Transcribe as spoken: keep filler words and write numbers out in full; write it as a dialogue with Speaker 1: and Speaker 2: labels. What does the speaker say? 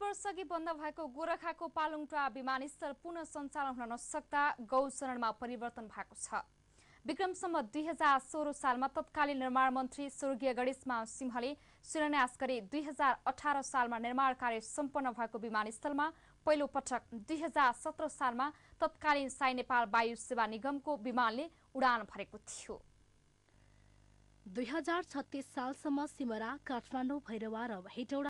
Speaker 1: वर्षअघि बन्द भएको गोरखाको पालुङटोआ विमानस्थल पुनः सञ्चालन हुन नसक्दा गौचरणमा परिवर्तन भएको छ। विक्रमसम्म दुई हजार सोह्र सालमा तत्कालीन निर्माण मन्त्री स्वर्गीय गणेशमान सिंहले शिलान्यास गरी दुई हजार अठार सालमा निर्माण कार्य सम्पन्न भएको विमानस्थलमा पहिलो पटक दुई हजार सत्र सालमा तत्कालीन DCnepal वायु सेवा निगमको विमानले उडान भरेको थियो।
Speaker 2: दुई हजार छत्तीस सालसम्म सिमरा, काठमाडौँ, भैरवा र हेटौडा